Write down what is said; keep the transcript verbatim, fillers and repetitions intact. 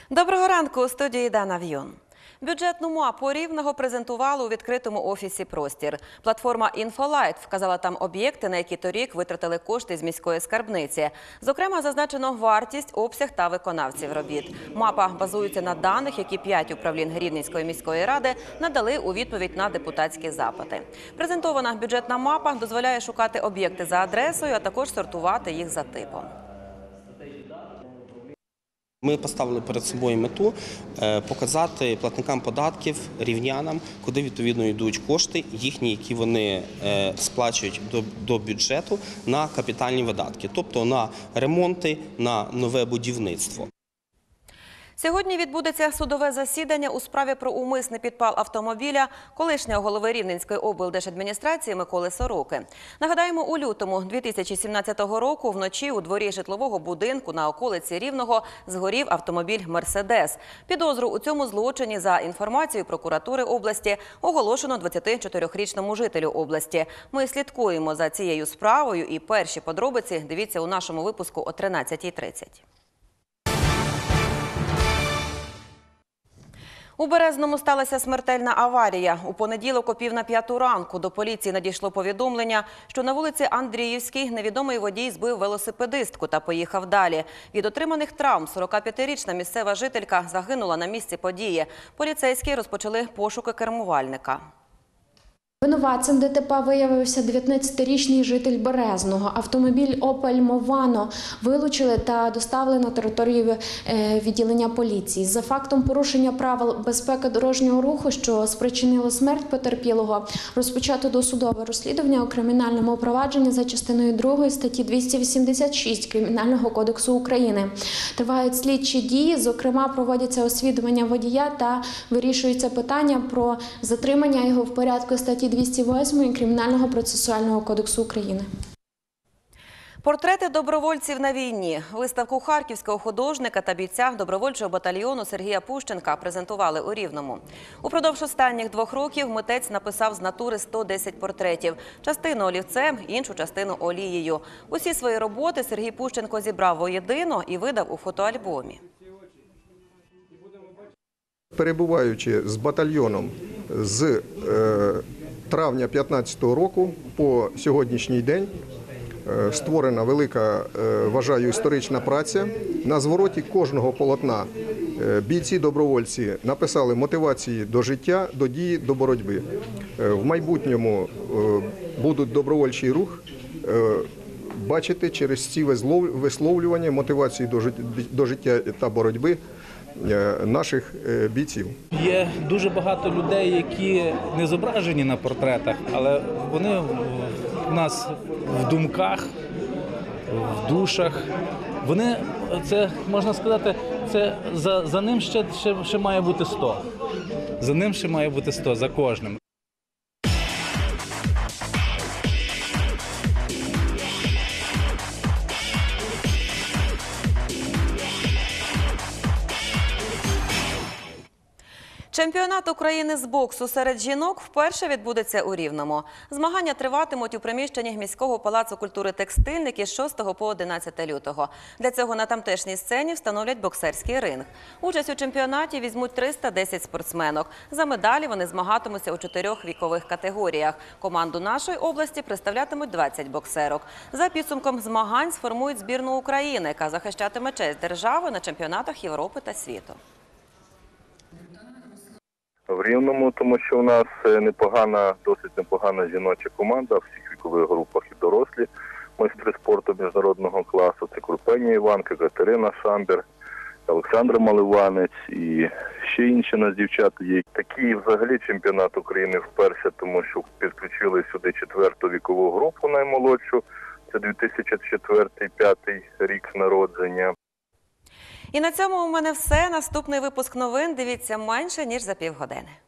Доброго ранку, у студії Дана В'юн. Бюджетну мапу Рівного презентували у відкритому офісі «Простір». Платформа «Інфолайт» вказала там об'єкти, на які торік витратили кошти з міської скарбниці. Зокрема, зазначено вартість, обсяг та виконавців робіт. Мапа базується на даних, які п'ять управлінь Рівненської міської ради надали у відповідь на депутатські запити. Презентована бюджетна мапа дозволяє шукати об'єкти за адресою, а також сортувати їх за типом. Ми поставили перед собою мету показати платникам податків, рівнянам, куди відповідно йдуть кошти їхні, які вони сплачують до, до бюджету на капітальні видатки, тобто на ремонти, на нове будівництво. Сьогодні відбудеться судове засідання у справі про умисний підпал автомобіля колишнього голови Рівненської облдержадміністрації Миколи Сороки. Нагадаємо, у лютому дві тисячі сімнадцятого року вночі у дворі житлового будинку на околиці Рівного згорів автомобіль «Мерседес». Підозру у цьому злочині, за інформацією прокуратури області, оголошено двадцятичотирирічному жителю області. Ми слідкуємо за цією справою і перші подробиці дивіться у нашому випуску о тринадцятій тридцять. У Березному сталася смертельна аварія. У понеділок о пів на п'яту ранку до поліції надійшло повідомлення, що на вулиці Андріївській невідомий водій збив велосипедистку та поїхав далі. Від отриманих травм сорокап'ятирічна місцева жителька загинула на місці події. Поліцейські розпочали пошуки кермувальника. Винуватцем ДТП виявився дев'ятнадцятирічний житель Березного. Автомобіль «Опель Мовано» вилучили та доставили на територію відділення поліції. За фактом порушення правил безпеки дорожнього руху, що спричинило смерть потерпілого, розпочато досудове розслідування у кримінальному провадженні за частиною другої статті двісті вісімдесят шість Кримінального кодексу України. Тривають слідчі дії, зокрема проводяться освідування водія та вирішується питання про затримання його в порядку статті двісті восьмої Кримінального процесуального кодексу України. Портрети добровольців на війні. Виставку харківського художника та бійця добровольчого батальйону Сергія Пущенка презентували у Рівному. Упродовж останніх двох років митець написав з натури сто десять портретів. Частину олівцем, іншу частину олією. Усі свої роботи Сергій Пущенко зібрав воєдино і видав у фотоальбомі. Перебуваючи з батальйоном з е, травня п'ятнадцятого року по сьогоднішній день, е, створена велика, е, вважаю, історична праця. На звороті кожного полотна е, бійці-добровольці написали мотивації до життя, до дії, до боротьби. Е, в майбутньому е, будуть добровольчий рух е, бачити через ці висловлювання мотивації до, до життя та боротьби наших бійців. Є дуже багато людей, які не зображені на портретах, але вони в нас в думках, в душах. Вони, це, можна сказати, це за, за ним ще, ще, ще має бути сто. За ним ще має бути сто, за кожним. Чемпіонат України з боксу серед жінок вперше відбудеться у Рівному. Змагання триватимуть у приміщенні міського палацу культури «Текстильники» з шостого по одинадцяте лютого. Для цього на тамтешній сцені встановлять боксерський ринг. Участь у чемпіонаті візьмуть триста десять спортсменок. За медалі вони змагатимуться у чотирьох вікових категоріях. Команду нашої області представлятимуть двадцять боксерок. За підсумком змагань сформують збірну України, яка захищатиме честь держави на чемпіонатах Європи та світу. В Рівному, тому що у нас непогана, досить непогана жіноча команда в всіх вікових групах і дорослі. Майстри спорту міжнародного класу. Це Крупенія Іванка, Катерина Шамбір, Олександр Маливанець і ще інші у нас дівчата є. Такий взагалі чемпіонат України вперше, тому що підключили сюди четверту вікову групу наймолодшу. Це дві тисячі четвертий - п'ятий рік народження. І на цьому у мене все. Наступний випуск новин дивіться менше, ніж за півгодини.